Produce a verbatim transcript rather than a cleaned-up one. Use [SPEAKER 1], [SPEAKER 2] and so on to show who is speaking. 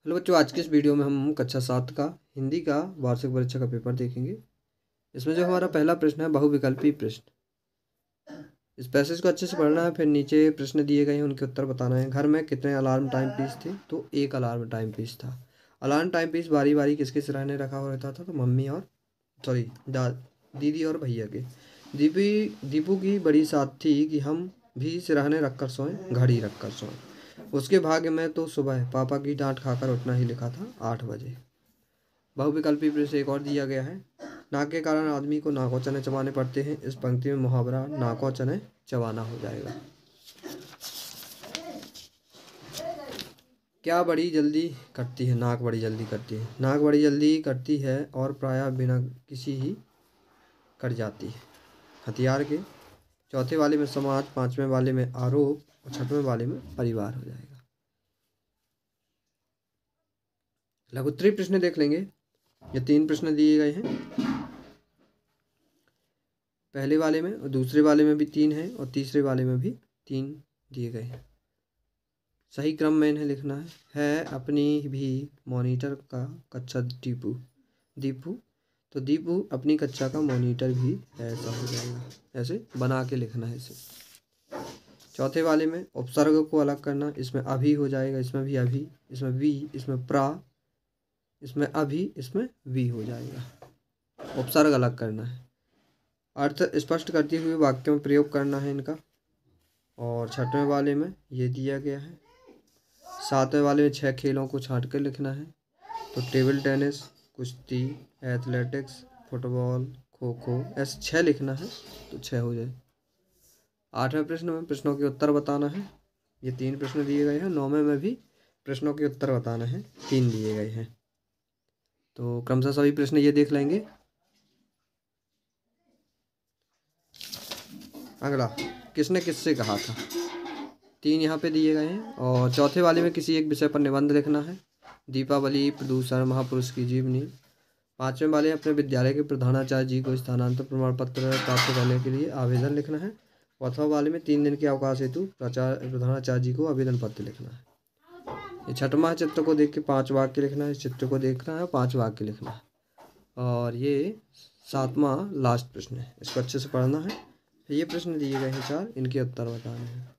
[SPEAKER 1] Hello बच्चों, आज के इस वीडियो में हम कक्षा सात का हिंदी का वार्षिक परीक्षा का पेपर देखेंगे। इसमें जो हमारा पहला प्रश्न है बहुविकल्पी प्रश्न। इस पैसेज को अच्छे से पढ़ना है, फिर नीचे प्रश्न दिए गए हैं उनके उत्तर बताना है। घर में कितने अलार्म टाइम पीस थे? तो एक अलार्म टाइम पीस था। अलार्म टाइम पीस बारी बारी किसके सिरहाने ने रखा हुआ रहता था? तो मम्मी और सॉरी दा दीदी और भैया के। दीपी दीपू की बड़ी साथ थी कि हम भी सिरहाने रखकर सोएं, घड़ी रखकर सोएं। उसके भाग्य में तो सुबह पापा की डांट खाकर उठना ही लिखा था, आठ बजे। बहुविकल्पी प्रश्न एक और दिया गया है। नाक के कारण आदमी को नाको चने चबाने पड़ते हैं। इस पंक्ति में मुहावरा नाको चने चबाना हो जाएगा। क्या बड़ी जल्दी कटती है? नाक बड़ी जल्दी कटती है। नाक बड़ी जल्दी कटती है और प्रायः बिना किसी ही कट जाती है। हथियार के। चौथे वाले में समाज, पांचवें वाले में आरोप और छठवें वाले में परिवार हो जाएगा। लघुत्तरीय प्रश्न देख लेंगे। ये तीन प्रश्न दिए गए हैं, पहले वाले में और दूसरे वाले में भी तीन है और तीसरे वाले में भी तीन दिए गए हैं। सही क्रम में इन्हें लिखना है। है अपनी भी मॉनिटर का कक्षा दीपू दीपू तो दीपू अपनी कक्षा का मॉनिटर भी है, ऐसा हो जाएगा। ऐसे बना के लिखना है इसे। चौथे वाले में उपसर्ग को अलग करना। इसमें अभी हो जाएगा, इसमें भी अभी, इसमें वी, इसमें प्रा, इसमें अभी, इसमें वी हो जाएगा। उपसर्ग अलग करना है। अर्थ स्पष्ट करते हुए वाक्यों में प्रयोग करना है इनका। और छठवें वाले में ये दिया गया है। सातवें वाले में छह खेलों को छांट कर लिखना है। तो टेबल टेनिस, कुश्ती, एथलेटिक्स, फुटबॉल, खो खो, ऐसे छः लिखना है, तो छः हो जाए। आठवें प्रश्न में प्रश्नों के उत्तर बताना है। ये तीन प्रश्न दिए गए हैं। नौवें में भी प्रश्नों के उत्तर बताना है, तीन दिए गए हैं। तो क्रमशः सभी प्रश्न ये देख लेंगे। अगला, किसने किससे कहा था? तीन यहाँ पे दिए गए हैं। और चौथे वाले में किसी एक विषय पर निबंध लिखना है। दीपावली, प्रदूषण, महापुरुष की जीवनी। पांचवें वाले अपने विद्यालय के प्रधानाचार्य जी को स्थानांतरण प्रमाण पत्र प्राप्त करने के लिए आवेदन लिखना है। चौथा वाले में तीन दिन के अवकाश हेतु प्रधानाचार्य जी को आवेदन पत्र लिखना है। ये छठवां चित्र को देख के पाँच वाक्य लिखना है। इस चित्र को देखना है, पाँच वाक्य लिखना है। और ये सातवां लास्ट प्रश्न है, इसको अच्छे से पढ़ना है। ये प्रश्न दिए गए हैं चार, इनके उत्तर बताने हैं।